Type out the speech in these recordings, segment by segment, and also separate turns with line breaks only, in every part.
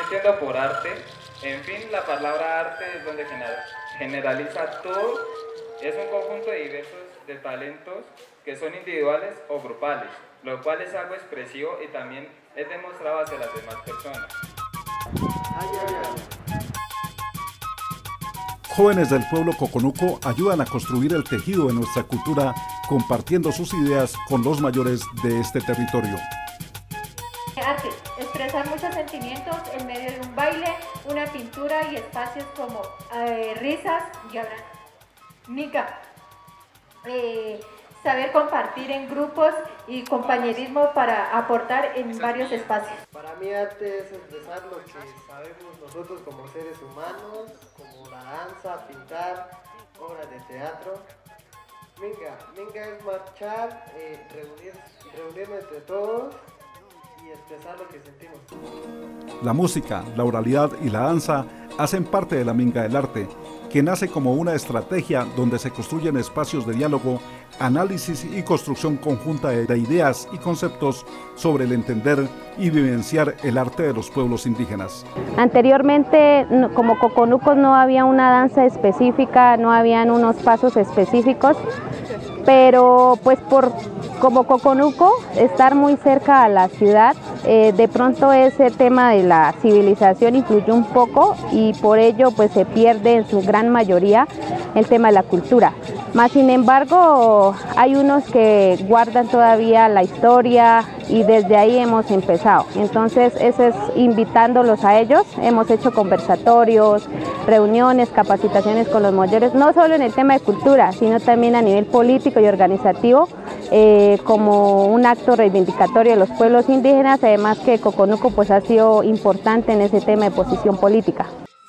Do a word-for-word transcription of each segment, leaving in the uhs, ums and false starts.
entiendo por arte, en fin, la palabra arte es donde generaliza todo, es un conjunto de diversos de talentos que son individuales o grupales, lo cual es algo expresivo y también es demostrado hacia las demás personas.
Jóvenes del pueblo Coconuco ayudan a construir el tejido de nuestra cultura, compartiendo sus ideas con los mayores de este territorio.
Arte, expresar muchos sentimientos en medio de un baile, una pintura y espacios como eh, risas y abrazos. Mica, eh, saber compartir en grupos y compañerismo para aportar en varios espacios.
Para mí arte es expresar lo que sabemos nosotros como seres humanos, como la danza, pintar, obras de teatro. Minga, Minga es marchar, eh, reunir, reunirnos entre todos y expresar lo que sentimos.
La música, la oralidad y la danza hacen parte de la Minga del Arte, que nace como una estrategia donde se construyen espacios de diálogo, análisis y construcción conjunta de ideas y conceptos sobre el entender y vivenciar el arte de los pueblos indígenas.
Anteriormente, como Coconucos, no había una danza específica, no habían unos pasos específicos, pero pues por como Coconuco estar muy cerca a la ciudad, eh, de pronto ese tema de la civilización influyó un poco y por ello pues se pierde en su gran mayoría el tema de la cultura. Más sin embargo, hay unos que guardan todavía la historia y desde ahí hemos empezado. Entonces, eso es invitándolos a ellos. Hemos hecho conversatorios, reuniones, capacitaciones con los mayores, no solo en el tema de cultura, sino también a nivel político y organizativo, eh, como un acto reivindicatorio de los pueblos indígenas, además que Coconuco pues, ha sido importante en ese tema de posición política.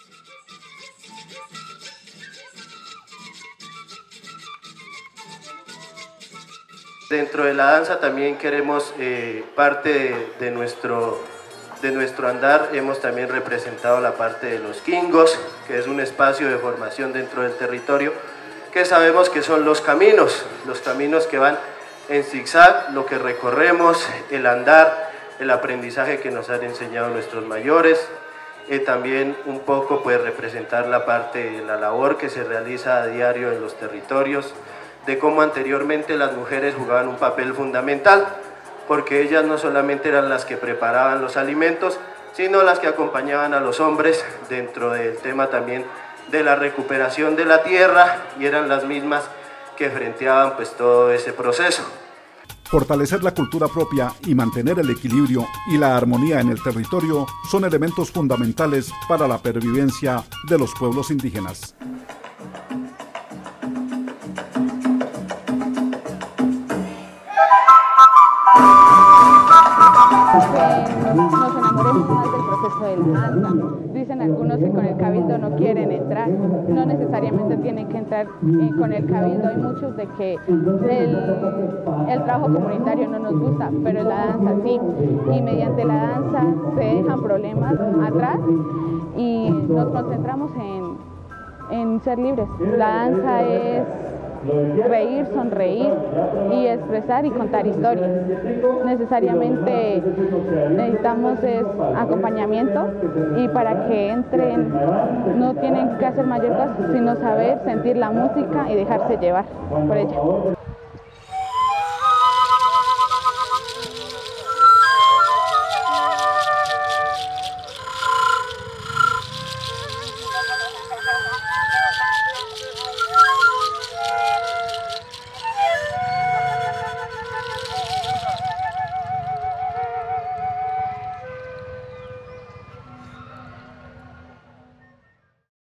Dentro de la danza también queremos, eh, parte de, de, nuestro, de nuestro andar, hemos también representado la parte de los quingos, que es un espacio de formación dentro del territorio, que sabemos que son los caminos, los caminos que van en zigzag, lo que recorremos, el andar, el aprendizaje que nos han enseñado nuestros mayores, eh, también un poco pues representar la parte de la labor que se realiza a diario en los territorios, de cómo anteriormente las mujeres jugaban un papel fundamental, porque ellas no solamente eran las que preparaban los alimentos, sino las que acompañaban a los hombres dentro del tema también de la recuperación de la tierra y eran las mismas que frenteaban pues todo ese proceso.
Fortalecer la cultura propia y mantener el equilibrio y la armonía en el territorio son elementos fundamentales para la pervivencia de los pueblos indígenas.
Nos enamoremos más del proceso de la danza. Dicen algunos que con el cabildo no quieren entrar, no necesariamente tienen que entrar eh, con el cabildo. Hay muchos de que el, el trabajo comunitario no nos gusta, pero la danza sí, y mediante la danza se dejan problemas atrás y nos concentramos en, en ser libres. La danza es reír, sonreír y expresar y contar historias. Necesariamente necesitamos es acompañamiento y para que entren no tienen que hacer mayor cosa, sino saber sentir la música y dejarse llevar por ella.